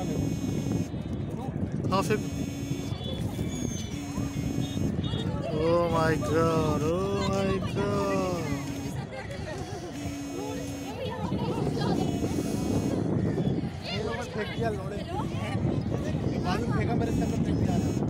हाँ फिर oh my God, oh my God. फेंक दिया लोड़े, फेंका मेरे सर पे फेंक दिया।